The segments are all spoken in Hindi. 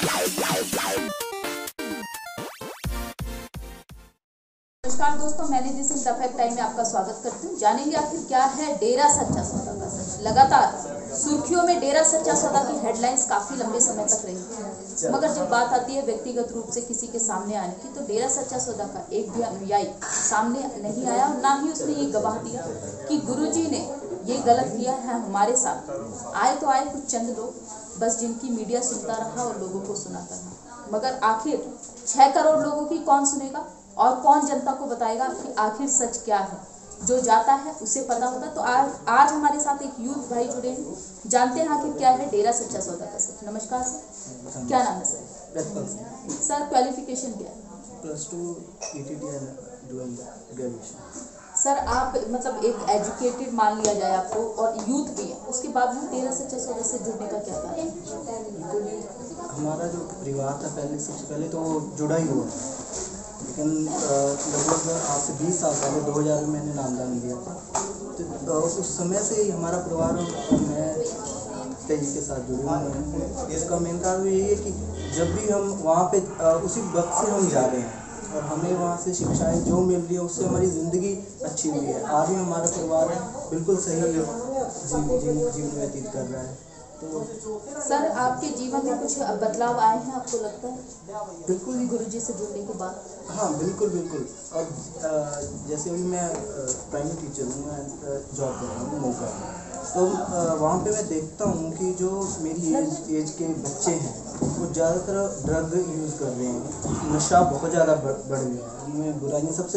नमस्कार दोस्तों, मैंने जिस इंटरफेक्ट टाइम में आपका स्वागत करती हूँ। जानेंगे आखिर क्या है डेरा सच्चा सौदा का सच। लगातार सुर्खियों में डेरा सच्चा सौदा की हेडलाइंस काफी लंबे समय तक रही, मगर जब बात आती है व्यक्तिगत रूप से किसी के सामने आने की, तो डेरा सच्चा सौदा का एक भी अनुयायी सामने नहीं आया और ना ही उसने ये गवाह दिया कि गुरुजी ने ये गलत किया है हमारे साथ। आए तो आए कुछ चंद लोग, बस जिनकी मीडिया सुनता रहा और लोगों को सुनाता रहा, मगर आखिर 6 करोड़ लोगों की कौन सुनेगा और कौन जनता को बताएगा कि आखिर सच क्या है। जो जाता है उसे पता होगा। तो आज हमारे साथ एक यूथ भाई जुड़े हैं, जानते हैं आखिर क्या है डेरा सच्चा सौदा का सच। नमस्कार सर, क्या नाम है सर? सर क्वालिफिकेशन क्या है? +2 ETT ग्रेजुएशन। सर आप मतलब एक एजुकेटेड मान लिया जाए आपको और यूथ भी है, उसके बाद भी डेरा सच्चा सौदा से जुड़ने का क्या कारण है? हमारा जो परिवार था सबसे पहले तो जुड़ा ही हुआ, लेकिन लगभग आज से 20 साल पहले 2000 में मैंने नामदान लिया था। तो उस समय से ही हमारा परिवार और मैं तेजी के साथ जुड़े हुए हैं। इसका मेन कारण यही है कि जब भी हम वहाँ पे उसी वक्त से हम जा रहे हैं और हमें वहाँ से शिक्षाएं जो मिल रही है उससे हमारी ज़िंदगी अच्छी हुई है। आज भी हमारा परिवार बिल्कुल सही जीवन व्यतीत कर रहा है। तो सर आपके जीवन में कुछ बदलाव आए हैं आपको लगता है? बिल्कुल ही गुरुजी से जुड़ने के बाद। हाँ बिल्कुल। और जैसे अभी मैं प्राइमरी टीचर हूँ, मैं जॉब कर रहा हूँ मौका। तो वहाँ पे मैं देखता हूँ कि जो मेरी एज के बच्चे हैं वो ज़्यादातर ड्रग यूज़ कर रहे हैं। नशा बहुत ज़्यादा बढ़ गया है। उनमें बुराइयाँ सबसे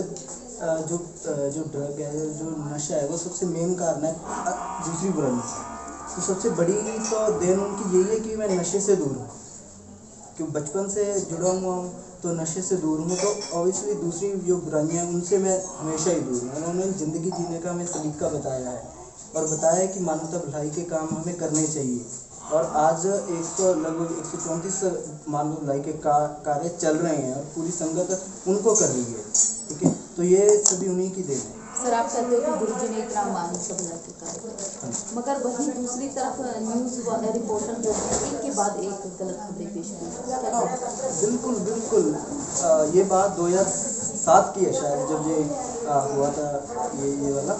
जो ड्रग है, जो नशा है, वो सबसे मेन कारण है दूसरी बुराई। तो सबसे बड़ी तो देन उनकी यही है कि मैं नशे से दूर हूँ, क्योंकि बचपन से जुड़ा हुआ हूँ तो नशे से दूर हूँ। तो ऑब्वियसली दूसरी जो बुराइयाँ हैं उनसे मैं हमेशा ही दूर हूँ। उन्होंने ज़िंदगी जीने का हमें सलीका बताया है और बताया है कि मानवता भलाई के काम हमें करने चाहिए। और आज लगभग 134 मानव भलाई के कार्य चल रहे हैं और पूरी संगत उनको कर रही है। ठीक है, तो ये सभी उन्हीं की देन है। सर आप कहते हो कि गुरुजी ने इतना मानव सभलाई के कार्य, मगर वहीं दूसरी तरफ न्यूज़ रिपोर्टर जो एक के बाद एक गलत खबरें पेश की। बिल्कुल। ये बात 2007 की है शायद, जब ये हुआ था ये वाला।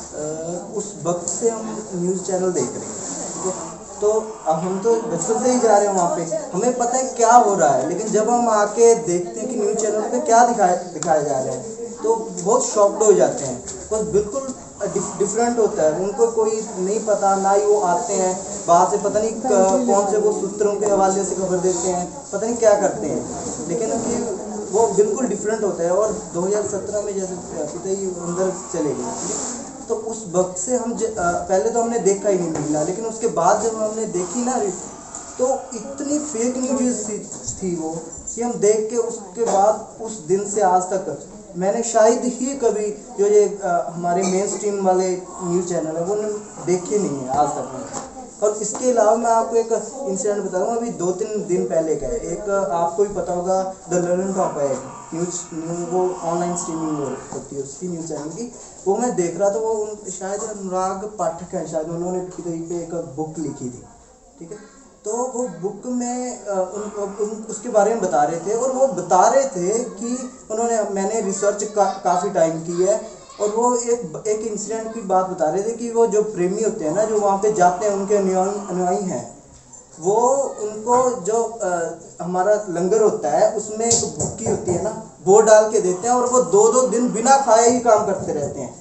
उस वक्त से हम न्यूज़ चैनल देख रहे हैं। तो अब हम तो बचपन से ही जा रहे हैं वहाँ पे, हमें पता है क्या हो रहा है। लेकिन जब हम आके देखते हैं कि न्यूज़ चैनल पे क्या दिखाया जा रहा है तो बहुत शॉक्ड हो जाते हैं। बस बिल्कुल डिफरेंट होता है। उनको कोई नहीं पता, ना ही वो आते हैं बाहर से, पता नहीं कौन से वो सूत्रों के हवाले से खबर देते हैं, पता नहीं क्या करते हैं, लेकिन कि वो बिल्कुल डिफरेंट होता है। और 2017 में जैसे पिता ही अंदर चले गए, तो उस वक्त से हम पहले तो हमने देखा ही नहीं मिला, लेकिन उसके बाद जब हमने देखी ना तो इतनी फेक न्यूज़ थी वो कि हम देख के उसके बाद उस दिन से आज तक मैंने शायद ही कभी जो ये हमारे मेन स्ट्रीम वाले न्यूज़ चैनल है वो देखे नहीं है आज तक में। और इसके अलावा मैं आपको एक इंसिडेंट बता दूँ, अभी 2-3 दिन पहले का है। एक आपको भी पता होगा, द लर्निंग टॉप है न्यूज़ वो ऑनलाइन स्ट्रीमिंग होती है उसकी न्यूज़ चैनल की। वो मैं देख रहा था, वो शायद अनुराग पाठक है, शायद उन्होंने कहीं पे एक बुक लिखी थी। ठीक है, तो वो बुक में उसके बारे में बता रहे थे और वो बता रहे थे कि मैंने रिसर्च काफ़ी टाइम की है और वो एक इंसिडेंट की बात बता रहे थे कि वो जो प्रेमी होते हैं ना, जो वहाँ पे जाते हैं, उनके अनुयायी हैं, वो उनको जो हमारा लंगर होता है उसमें एक भुक्की होती है ना, वो डाल के देते हैं और वो 2-2 दिन बिना खाए ही काम करते रहते हैं।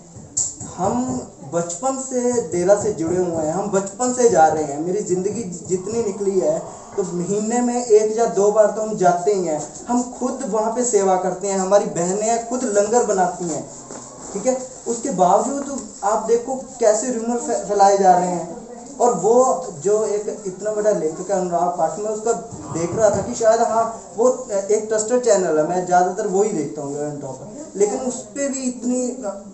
हम बचपन से डेरा से जुड़े हुए हैं, हम बचपन से जा रहे हैं। मेरी ज़िंदगी जितनी निकली है तो महीने में 1 या 2 बार तो हम जाते ही हैं। हम खुद वहाँ पे सेवा करते हैं, हमारी बहनें खुद लंगर बनाती हैं। ठीक है, उसके बावजूद तो आप देखो कैसे रूमर फैलाए जा रहे हैं। और वो जो एक इतना बड़ा लेखक है अनुराग पाठक, मैं उसका देख रहा था कि शायद हाँ वो एक ट्रस्टेड चैनल है, मैं ज़्यादातर वही देखता हूँ लर्निंग टॉप पर, लेकिन उस पर भी इतनी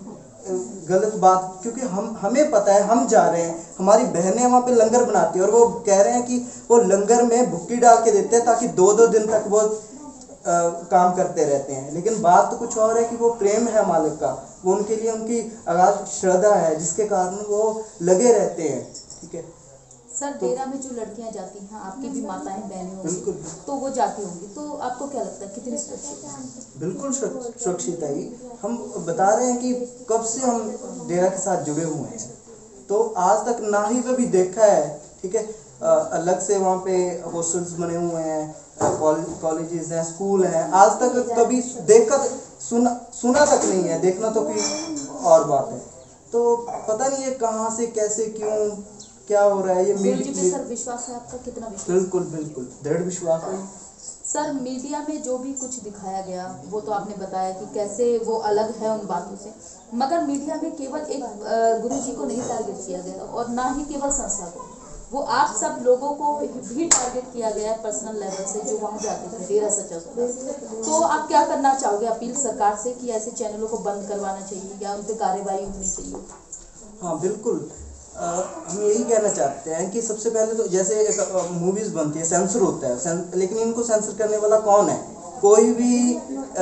गलत बात, क्योंकि हमें पता है, हम जा रहे हैं, हमारी बहनें वहाँ पे लंगर बनाती है और वो कह रहे हैं कि वो लंगर में भुक्की डाल के देते हैं ताकि 2-2 दिन तक वो काम करते रहते हैं। लेकिन बात तो कुछ और है कि वो प्रेम है मालिक का, वो उनके लिए उनकी अगाध श्रद्धा है जिसके कारण वो लगे रहते हैं। ठीक है सर डेरा में जो लड़कियां जाती हैं, आपकी भी माताएं बहनें होंगी, बिल्कुल। तो वो जाती होंगी, तो आपको क्या लगता है कितनी सुरक्षित है? बिल्कुल सुरक्षित है ही। हम बता रहे हैं कि कब से हम डेरा के साथ जुड़े हुए हैं, तो आज तक ना ही कभी देखा है, ठीक है। अलग से वहाँ पे हॉस्टल्स बने हुए हैं, कॉलेजेस हैं, स्कूल हैं, आज तक कभी देखा सुना तक नहीं है, देखना तो कोई और बात है। तो पता नहीं है कहाँ से कैसे क्यों क्या हो रहा है ये गुरुजी पे सर विश्वास है आपका? कितना विश्वास? बिल्कुल बिल्कुल दृढ़ विश्वास है। सर मीडिया में जो भी कुछ दिखाया गया वो तो आपने बताया कि कैसे वो अलग है उन बातों से, मगर मीडिया में केवल एक गुरुजी को नहीं टारगेट किया गया और ना ही केवल संस्था को, वो आप सब लोगों को भी टारगेट किया गया है पर्सनल लेवल से, जो वहाँ जाते थे डेरा सच्चा सौदा। तो आप क्या करना चाहोगे अपील सरकार से कि ऐसे चैनलों को बंद करवाना चाहिए या उन पर कार्रवाई होनी चाहिए? हाँ बिल्कुल, हम यही कहना चाहते हैं कि सबसे पहले तो जैसे मूवीज़ बनती है, सेंसर होता है, लेकिन इनको सेंसर करने वाला कौन है? कोई भी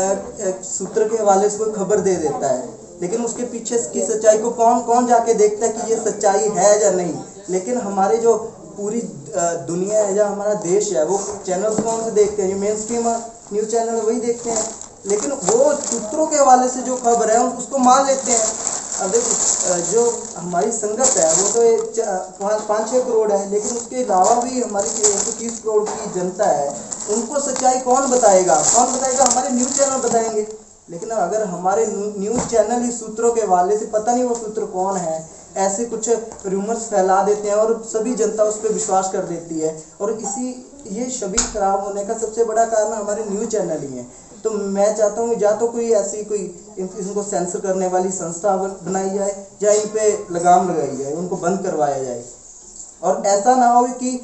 सूत्र के हवाले से कोई खबर दे देता है, लेकिन उसके पीछे की सच्चाई को कौन जाके देखता है कि ये सच्चाई है या नहीं। लेकिन हमारे जो पूरी दुनिया है या हमारा देश है, वो चैनल्स कौन से देखते हैं? ये मेन स्ट्रीम न्यूज़ चैनल वही देखते हैं, लेकिन वो सूत्रों के हवाले से जो खबर है उसको मान लेते हैं। अब देखो, जो हमारी संगत है वो तो 5-6 करोड़ है, लेकिन उसके अलावा भी हमारी 130 करोड़ की जनता है, उनको सच्चाई कौन बताएगा? हमारे न्यूज़ चैनल बताएंगे। लेकिन अगर हमारे न्यूज़ चैनल ही सूत्रों के हवाले से, पता नहीं वो सूत्र कौन है, ऐसे कुछ रूमर्स फैला देते हैं और सभी जनता उस पर विश्वास कर देती है, और ये छवि खराब होने का सबसे बड़ा कारण हमारे न्यूज़ चैनल ही है। तो मैं चाहता हूँ या तो कोई ऐसी इनको सेंसर करने वाली संस्था बनाई जाए या इन पे लगाम लगाई जाए, उनको बंद करवाया जाए। और ऐसा ना हो कि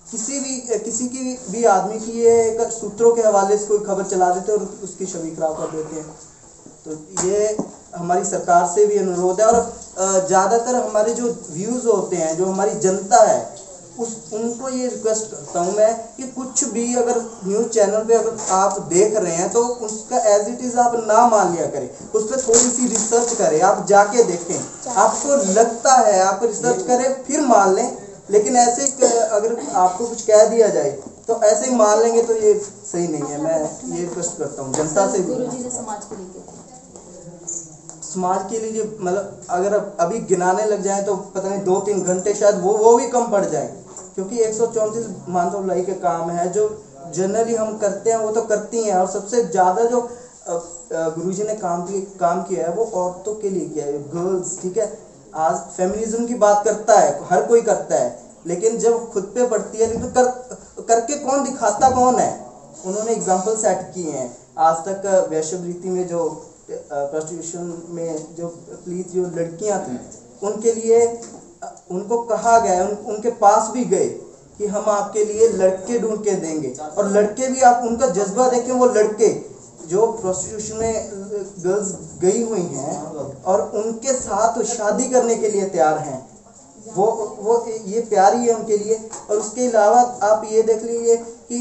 किसी की भी आदमी की ये सूत्रों के हवाले से कोई खबर चला देते और उसकी छवि खराब कर देते हैं। तो ये हमारी सरकार से भी अनुरोध है, और ज़्यादातर हमारे जो व्यूज़ होते हैं, जो हमारी जनता है, उनको ये रिक्वेस्ट करता हूँ मैं कि कुछ भी अगर न्यूज़ चैनल पे अगर आप देख रहे हैं तो उसका एज इट इज़ आप ना मान लिया करें, उस पर थोड़ी सी रिसर्च करें, आप जाके देखें, आपको लगता है आप रिसर्च करें फिर मान लें। लेकिन ऐसे अगर आपको कुछ कह दिया जाए तो ऐसे ही मान लेंगे तो ये सही नहीं है। मैं ये रिक्वेस्ट करता हूँ जनता से भी। गुरुजी ने समाज के लिए समाज के लिए मतलब अगर अभी गिनाने लग जाए तो पता नहीं 2-3 घंटे शायद वो भी कम पड़ जाए, क्योंकि 134 मानव लाई के काम है जो जनरली हम करते हैं, वो तो करती हैं। और सबसे ज़्यादा जो गुरुजी ने काम किया है वो औरतों के लिए किया है, गर्ल्स, ठीक है। आज फेमिनिज्म की बात करता है, हर कोई करता है, लेकिन जब खुद पे पड़ती है, लेकिन करके कौन दिखाता कौन है? उन्होंने एग्जाम्पल सेट किए हैं। आज तक वैश्यवृत्ति में जो प्रोस्टिट्यूशन में जो प्लीज जो लड़कियां थी, उनके लिए उनको कहा गया, उनके पास भी गए कि हम आपके लिए लड़के ढूंढ के देंगे, और लड़के भी आप उनका जज्बा देखें, वो लड़के जो प्रोस्टिट्यूशन में गर्ल्स गई हुई हैं और उनके साथ शादी करने के लिए तैयार हैं, वो ये प्यार ही है उनके लिए। और उसके अलावा आप ये देख लीजिए कि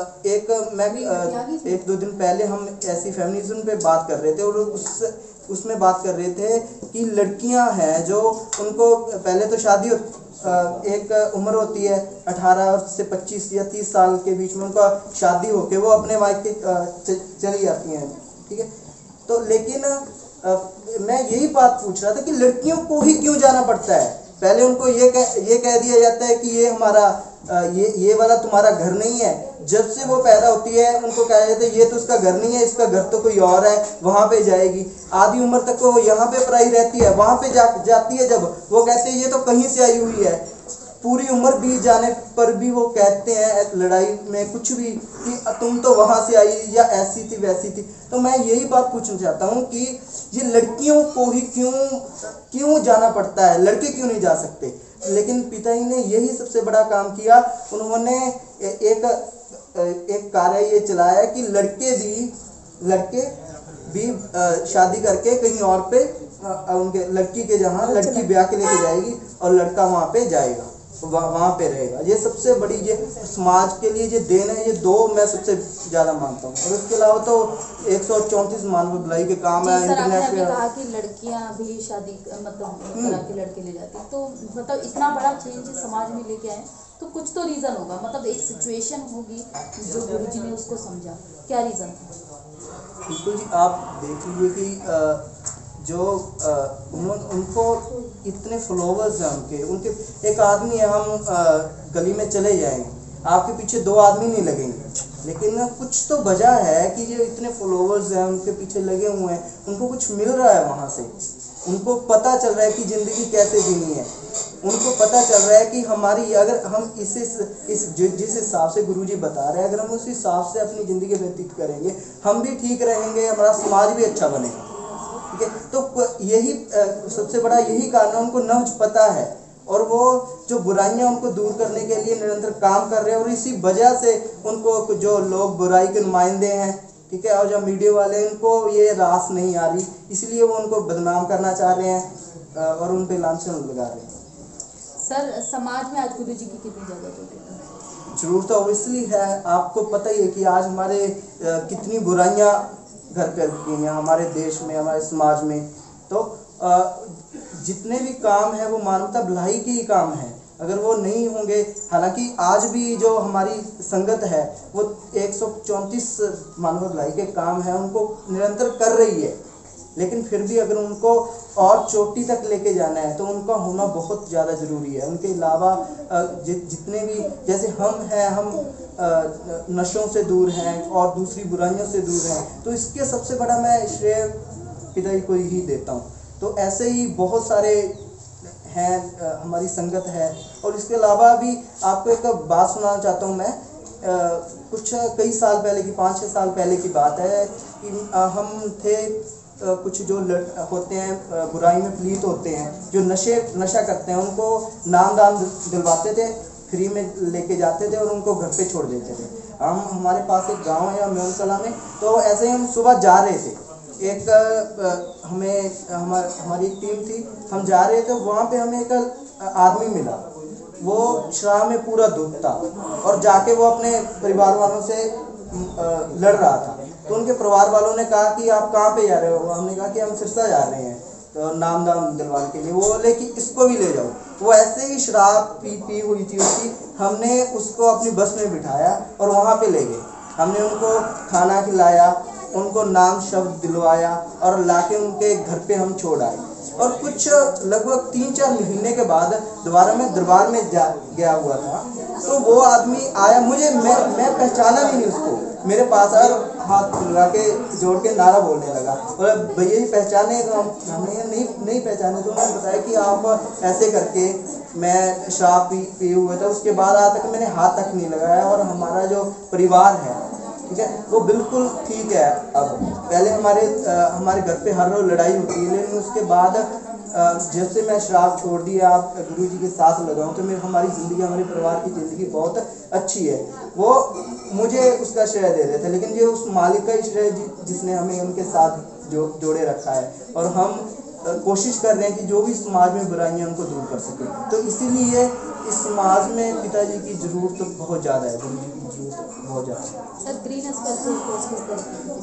एक दो दिन पहले हम ऐसी फेमिनिज्म पे बात कर रहे थे, और उसमें बात कर रहे थे कि लड़कियां हैं जो उनको पहले तो शादी एक उम्र होती है 18 से 25 या 30 साल के बीच में, उनका शादी होके वो अपने मायके चली जाती हैं, ठीक है। तो लेकिन मैं यही बात पूछ रहा था कि लड़कियों को ही क्यों जाना पड़ता है? पहले उनको ये कह दिया जाता है कि ये हमारा ये वाला तुम्हारा घर नहीं है। जब से वो पैदा होती है उनको कहा जाता है ये तो उसका घर नहीं है, इसका घर तो कोई और है, वहाँ पे जाएगी। आधी उम्र तक वो यहाँ पे पढ़ाई रहती है, वहाँ पे जाती है, जब वो कहते हैं ये तो कहीं से आई हुई है। पूरी उम्र बीत जाने पर भी वो कहते हैं लड़ाई में कुछ भी कि तुम तो वहाँ से आई, या ऐसी थी वैसी थी। तो मैं यही बात पूछना चाहता हूँ कि ये लड़कियों को ही क्यों जाना पड़ता है, लड़के क्यों नहीं जा सकते? लेकिन पिताजी ने यही सबसे बड़ा काम किया, उन्होंने एक कार्य ये चलाया कि लड़के भी शादी करके कहीं और पे उनके लड़की के जहाँ लड़की ब्याह के लेके जाएगी और लड़का वहाँ पे जाएगा। वहाँ पे रहेगा। ये सबसे बड़ी ये समाज के लिए ये देन है, ये दो मैं सबसे ज़्यादा मानता हूँ। और इसके अलावा तो 134 मानव भलाई के काम है। जी सर, आपने अभी इंटरनेट कहा कि लड़कियां भी शादी मतलब करा के लड़के ले जाती हैं, तो मतलब इतना बड़ा चेंज समाज में लेके आए तो कुछ तो रीज़न होगा, मतलब एक सिचुएशन होगी जो गुरुजी ने उसको समझा, क्या रीज़न था? बिल्कुल जी, आप देख लीजिए कि जो उनको इतने फॉलोवर्स हैं, उनके एक आदमी है, हम गली में चले जाएंगे, आपके पीछे 2 आदमी नहीं लगेंगे, लेकिन कुछ तो वजह है कि ये इतने फॉलोवर्स हैं, उनके पीछे लगे हुए हैं, उनको कुछ मिल रहा है वहाँ से, उनको पता चल रहा है कि ज़िंदगी कैसे जीनी है, उनको पता चल रहा है कि हमारी अगर हम जिस हिसाब से गुरुजी बता रहे हैं, अगर हम उस हिसाब से अपनी ज़िंदगी व्यतीत करेंगे, हम भी ठीक रहेंगे, हमारा समाज भी अच्छा बनेगा। ठीक है, तो यही सबसे बड़ा यही कारण है, उनको नब्ज पता है और वो जो बुराइयां उनको दूर करने के लिए निरंतर काम कर रहे हैं। और इसी वजह से उनको जो लोग बुराई के नुमाइंदे हैं, ठीक है, और जो मीडिया वाले हैं, उनको ये रास नहीं आ रही, इसलिए वो उनको बदनाम करना चाह रहे हैं और उन पे लांछन लगा रहे हैं। सर, समाज में आज गुरुजी की कितनी ज़रूरत होगी? जरूरत तो ऑब्वियसली है, आपको पता ही है कि आज हमारे कितनी बुराइयां घर कर गई हैं हमारे देश में, हमारे समाज में। तो जितने भी काम हैं वो मानवता भलाई के ही काम हैं, अगर वो नहीं होंगे, हालांकि आज भी जो हमारी संगत है वो 134 मानव भलाई के काम है उनको निरंतर कर रही है, लेकिन फिर भी अगर उनको और चोटी तक लेके जाना है तो उनका होना बहुत ज़्यादा ज़रूरी है। उनके अलावा जितने भी, जैसे हम हैं, हम नशों से दूर हैं और दूसरी बुराइयों से दूर हैं, तो इसके सबसे बड़ा मैं श्रेय पिताजी को ही देता हूँ। तो ऐसे ही बहुत सारे हैं, हमारी संगत है। और इसके अलावा भी आपको एक बात सुनाना चाहता हूँ मैं, कुछ कई साल पहले की, 5-6 साल पहले की बात है कि हम थे कुछ जो होते हैं बुराई में प्लीत होते हैं, जो नशा करते हैं, उनको नाम दान दिलवाते थे, फ्री में लेके जाते थे और उनको घर पे छोड़ देते थे। हमारे पास एक गांव है मेमनकला में, तो ऐसे ही हम सुबह जा रहे थे, एक हमारी एक टीम थी, हम जा रहे थे, वहाँ पे हमें एक आदमी मिला, वो शराब में पूरा डूब था और जाके वो अपने परिवार वालों से लड़ रहा था। तो उनके परिवार वालों ने कहा कि आप कहाँ पे जा रहे हो? हमने कहा कि हम सिरसा जा रहे हैं तो नाम दाम दिलवाने के लिए। वो बोले कि इसको भी ले जाओ। वो ऐसे ही शराब पी हुई थी उसकी, हमने उसको अपनी बस में बिठाया और वहाँ पे ले गए। हमने उनको खाना खिलाया, उनको नाम शब्द दिलवाया और लाके उनके घर पे हम छोड़ आए। और कुछ लगभग 3-4 महीने के बाद दोबारा मैं दरबार में गया हुआ था, तो वो आदमी आया, मैं पहचाना भी नहीं उसको, मेरे पास आया और हाथ लगा के जोड़ के नारा बोलने लगा, और भैया ही पहचाने? तो हमने नहीं पहचाने। तो उन्होंने बताया कि आप ऐसे करके, मैं शराब पी हुए था, उसके बाद आज तक मैंने हाथ तक नहीं लगाया और हमारा जो परिवार है, ठीक है, वो बिल्कुल ठीक है। अब पहले हमारे घर पे हर रोज लड़ाई होती है, लेकिन उसके बाद जैसे मैं शराब छोड़ दी, आप गुरु जी के साथ लगा हूँ, तो हमारी ज़िंदगी, हमारे परिवार की ज़िंदगी बहुत अच्छी है। वो मुझे उसका श्रेय दे रहे थे, लेकिन ये उस मालिक का ही श्रेय जिसने हमें उनके साथ जोड़े रखा है। और हम कोशिश कर रहे हैं कि जो भी समाज में बुराइयां उनको दूर कर सकें। तो इसीलिए इस समाज में पिताजी की ज़रूरत तो बहुत ज़्यादा है, गुरु जी की ज़रूरत बहुत ज़्यादा है। Sir, green S welfare force किस तरह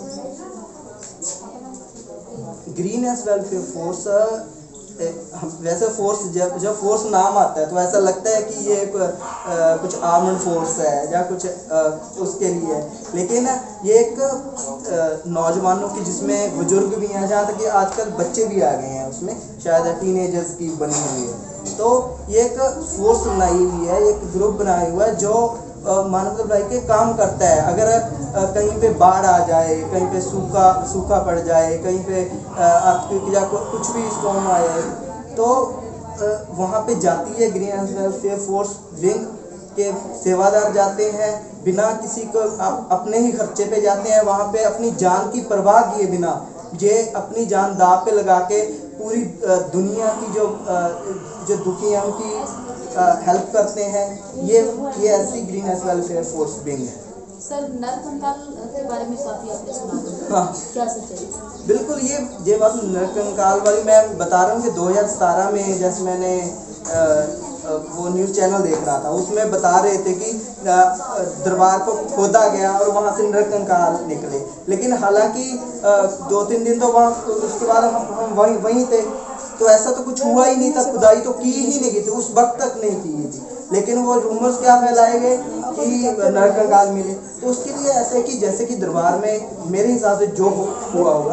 की? ग्रीन एस वेलफेयर फोर्स, वैसे फोर्स जब फोर्स नाम आता है तो ऐसा लगता है कि ये कुछ आर्मड फोर्स है या कुछ उसके लिए है, लेकिन ये एक नौजवानों की, जिसमें बुजुर्ग भी हैं, जहाँ तक कि आजकल बच्चे भी आ गए हैं उसमें, शायद टीनेजर्स की बनी हुई है। तो ये एक फोर्स बनाई हुई है, एक ग्रुप बनाया हुआ है जो मानवता भलाई के काम करता है। अगर कहीं पे बाढ़ आ जाए, कहीं पे सूखा पड़ जाए, कहीं पे आपकी या कुछ भी स्टॉर्म आ जाए, तो वहाँ पे जाती है ग्रीन वेलफेयर फोर्स विंग के सेवादार जाते हैं, बिना किसी को अपने ही खर्चे पे जाते हैं, वहाँ पे अपनी जान की परवाह किए बिना, ये अपनी जान दाव पे लगा के पूरी दुनिया की जो दुखी हैं उनकी हेल्प करते हैं। ये ऐसी green S welfare force wing है। सर, नरकंकाल के बारे में काफ़ी आपने सुना, हाँ, क्या सच्चाई? बिल्कुल, ये बात नरकंकाल वाली मैं बता रहा हूँ कि 2017 में जैसे मैंने वो न्यूज़ चैनल देख रहा था, उसमें बता रहे थे कि दरबार को खोदा गया और वहाँ से नरकंकाल निकले, लेकिन हालांकि 2-3 दिन तो वहाँ, उसके बाद हम वहीं थे, तो ऐसा तो कुछ हुआ ही नहीं था, खुदाई तो की ही नहीं की थी, उस वक्त तक नहीं की थी, लेकिन वो रूमर्स क्या फैलाए गए कि नरकंकाल मिले। तो उसके लिए ऐसे कि जैसे कि दरबार में मेरे हिसाब से जो हुआ होगा,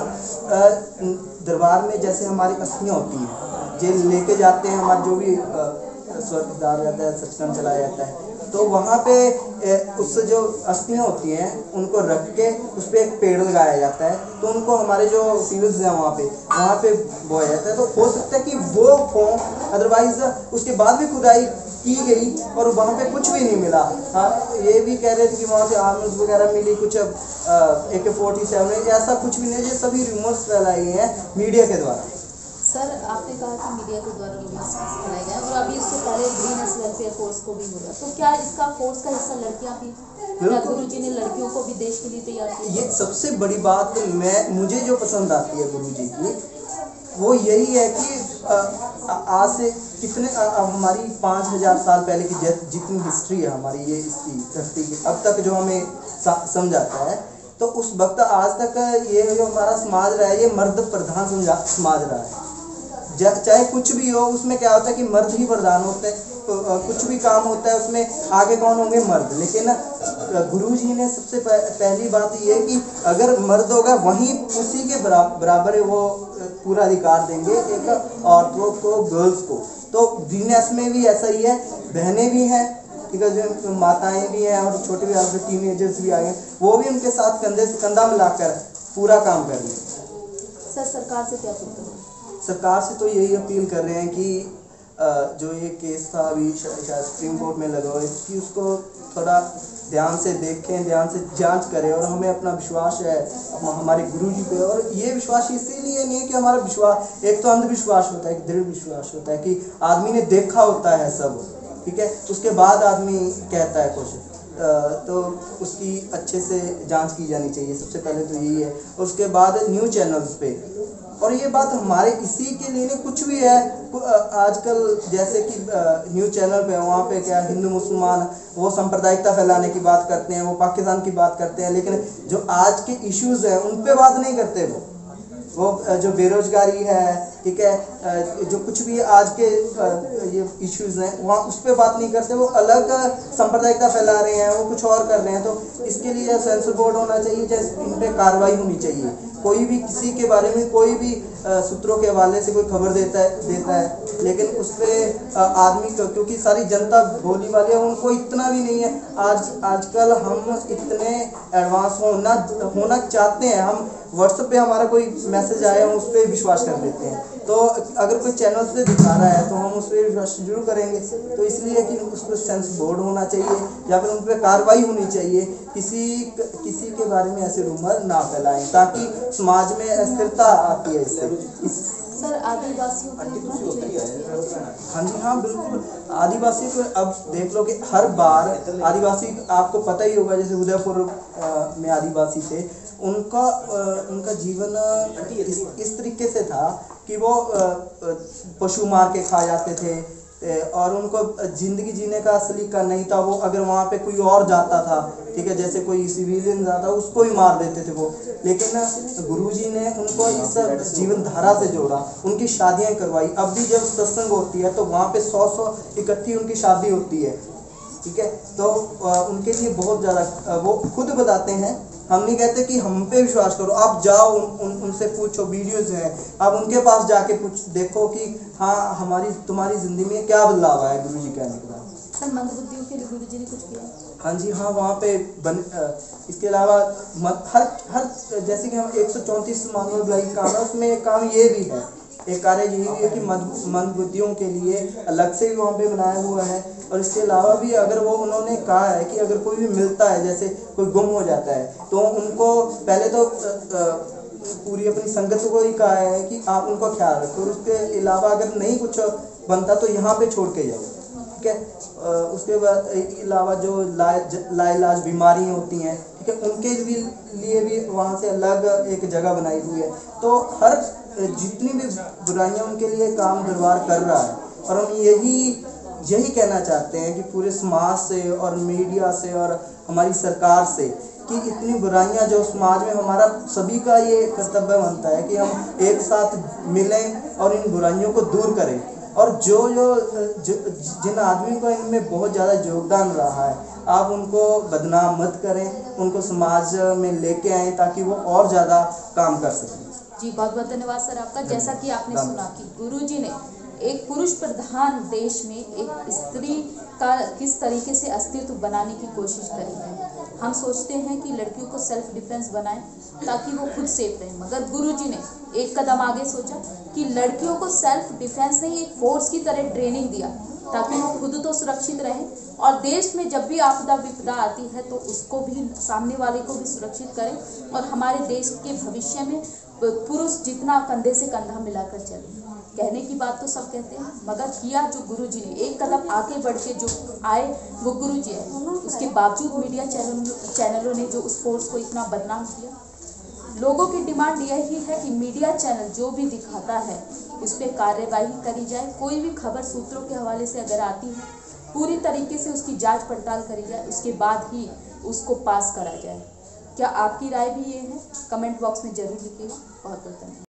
दरबार में जैसे हमारी अस्थियाँ होती हैं, जो लेके जाते हैं हमारे जो भी स्वर्गद्वार रहता है, सचखंड चलाया जाता है, तो वहाँ पे उससे जो अस्थियाँ होती हैं उनको रख के उस पर एक पेड़ लगाया जाता है, तो उनको हमारे जो फील्ड्स हैं वहाँ पे बोया जाता है। तो हो सकता है कि वो फॉर्म, अदरवाइज उसके बाद भी खुदाई की गई और वहाँ पे कुछ भी नहीं मिला। हाँ, ये भी कह रहे थे कि वहाँ से आर्म्स वगैरह मिली, कुछ AK-47, ऐसा कुछ भी नहीं, ये सभी रूमर्स फैलाए गए हैं मीडिया के द्वारा। सर, आपने कहा कि मीडिया के द्वारा रूमर्स फैलाए गए और अभी इससे पहले ग्रीन वेलफेयर फोर्स को भी हुआ, तो क्या इसका फोर्स का हिस्सा लड़कियां भी? क्या गुरुजी ने लड़कियों को भी देश के लिए तैयार किया? ये सबसे बड़ी बात मुझे जो पसंद आती है गुरुजी की, वो यही है कि आज से कितने हमारी 5000 साल पहले की जितनी हिस्ट्री है हमारी ये इसकी धरती की, अब तक जो हमें समझाता है, तो उस वक्त आज तक ये जो हमारा समाज रहा है, ये मर्द प्रधान समाज रहा है। चाहे कुछ भी हो, उसमें क्या होता है कि मर्द ही प्रधान होते हैं, कुछ भी काम होता है उसमें आगे कौन होंगे? मर्द। लेकिन गुरुजी ने सबसे पहली बात ये है कि अगर मर्द होगा वहीं उसी के बराबर वो पूरा अधिकार देंगे एक औरतों को, गर्ल्स को। तो बिजनेस में भी ऐसा ही है, बहनें भी हैं, ठीक है, जो माताएं भी हैं और छोटे भी टीनेजर्स भी आ गए, वो भी उनके साथ कंधे से कंधा मिलाकर पूरा काम कर रही है। सर, सरकार से क्या अपील करें? सरकार से तो यही अपील कर रहे हैं कि जो ये केस था अभी शायद सुप्रीम कोर्ट में लगा हुआ है, कि उसको थोड़ा ध्यान से देखें, ध्यान से जांच करें। और हमें अपना विश्वास है हमारे गुरुजी पे, और ये विश्वास इसीलिए नहीं है कि हमारा विश्वास, एक तो अंधविश्वास होता है, एक दृढ़ विश्वास होता है कि आदमी ने देखा होता है सब, ठीक है, उसके बाद आदमी कहता है कुछ, तो उसकी अच्छे से जांच की जानी चाहिए, सबसे पहले तो यही है। और उसके बाद न्यूज़ चैनल्स पे, और ये बात हमारे इसी के लिए नहीं, कुछ भी है आजकल जैसे कि न्यूज़ चैनल पे वहाँ पे क्या हिंदू मुसलमान वो सांप्रदायिकता फैलाने की बात करते हैं, वो पाकिस्तान की बात करते हैं, लेकिन जो आज के इश्यूज हैं उन पे बात नहीं करते। वो जो बेरोजगारी है, ठीक है, जो कुछ भी आज के ये इश्यूज हैं वहाँ उस पर बात नहीं करते, वो अलग सांप्रदायिकता फैला रहे हैं, वो कुछ और कर रहे हैं। तो इसके लिए सेंसर बोर्ड होना चाहिए, जैसे इन पर कार्रवाई होनी चाहिए। कोई भी किसी के बारे में कोई भी सूत्रों के हवाले से कोई खबर देता है, लेकिन उस पर आदमी, क्योंकि सारी जनता भोली वाली है, उनको इतना भी नहीं है। आजकल हम इतने एडवांस होना चाहते हैं, हम व्हाट्सएप पे हमारा कोई मैसेज आया हम उस पर विश्वास कर लेते हैं। तो अगर कोई चैनल से दिखा रहा है तो हम उस पर विश्वास जरूर करेंगे। तो इसलिए कि उस पर सेंसर बोर्ड होना चाहिए या फिर उन पर कार्रवाई होनी चाहिए। किसी के बारे में ऐसे रूमर ना फैलाएं, ताकि समाज में अस्थिरता आती है इससे। सर, आदिवासियों की, हाँ जी, हाँ बिल्कुल, आदिवासी को अब देख लो कि हर बार आदिवासी, आपको पता ही होगा, जैसे उदयपुर में आदिवासी थे, उनका जीवन इस तरीके से था कि वो पशु मार के खा जाते थे, और उनको ज़िंदगी जीने का सलीका नहीं था। वो अगर वहाँ पे कोई और जाता था, ठीक है, जैसे कोई सिविलियन जाता, उसको ही मार देते थे वो। लेकिन गुरुजी ने उनको इस जीवन धारा से जोड़ा, उनकी शादियाँ करवाई। अब भी जब सत्संग होती है तो वहाँ पे 100 इकट्ठी उनकी शादी होती है, ठीक है। तो उनके लिए बहुत ज़्यादा, वो खुद बताते हैं, हम नहीं कहते कि हम पे विश्वास करो, आप जाओ उनसे पूछो, वीडियोज़ हैं, आप उनके पास जाके देखो कि हाँ तुम्हारी ज़िंदगी में क्या बदलाव आया गुरुजी कहने के बाद। सर, मंदबुद्धियों के लिए गुरुजी ने कुछ किया? हाँ जी, हाँ, वहाँ पे इसके अलावा हर जैसे कि हम 134 मानव भलाई काम है, उसमें एक काम ये भी है, एक कार्य यही भी है कि मंदबुद्धियों के लिए अलग से भी वहाँ पे बनाया हुआ है। और इसके अलावा भी अगर वो उन्होंने कहा है कि अगर कोई भी मिलता है, जैसे कोई गुम हो जाता है, तो उनको पहले तो पूरी अपनी संगत को ही कहा है कि आप उनका ख्याल रखो, और उसके अलावा अगर नहीं कुछ बनता तो यहाँ पे छोड़ के जाओ, ठीक है। उसके बाद अलावा जो लाइलाज बीमारियाँ होती हैं, ठीक है, उनके लिए भी वहाँ से अलग एक जगह बनाई हुई है। तो हर जितनी भी बुराइयाँ उनके लिए काम दरबार कर रहा है, और हम यही यही कहना चाहते हैं कि पूरे समाज से और मीडिया से और हमारी सरकार से कि इतनी बुराइयां जो समाज में, हमारा सभी का ये कर्तव्य बनता है कि हम एक साथ मिलें और इन बुराइयों को दूर करें। और जिन आदमी को इनमें बहुत ज़्यादा योगदान रहा है, आप उनको बदनाम मत करें, उनको समाज में लेके आएँ ताकि वो और ज़्यादा काम कर सकें। जी बहुत बहुत धन्यवाद सर आपका। जैसा कि आपने सुना कि गुरुजी ने एक पुरुष प्रधान देश में एक स्त्री का किस तरीके से अस्तित्व बनाने की कोशिश करी है। हम सोचते हैं कि लड़कियों को सेल्फ डिफेंस बनाएं ताकि वो खुद सेफ रहें, मगर गुरुजी ने एक कदम आगे सोचा कि लड़कियों को सेल्फ डिफेंस नहीं, एक फोर्स की तरह ट्रेनिंग दिया ताकि वो खुद तो सुरक्षित रहें और देश में जब भी आपदा विपदा आती है तो उसको भी, सामने वाले को भी सुरक्षित करें और हमारे देश के भविष्य में पुरुष जितना कंधे से कंधा मिलाकर चले। कहने की बात तो सब कहते हैं, मगर किया जो गुरुजी ने, एक कदम आगे बढ़ के जो आए वो गुरुजी है। उसके बावजूद मीडिया चैनलों ने जो उस फोर्स को इतना बदनाम किया। लोगों की डिमांड यही है कि मीडिया चैनल जो भी दिखाता है उस पर कार्यवाही करी जाए। कोई भी खबर सूत्रों के हवाले से अगर आती है, पूरी तरीके से उसकी जांच पड़ताल करी जाए, उसके बाद ही उसको पास करा जाए। क्या आपकी राय भी ये है? कमेंट बॉक्स में जरूर लिखिएगा। बहुत बहुत धन्यवाद।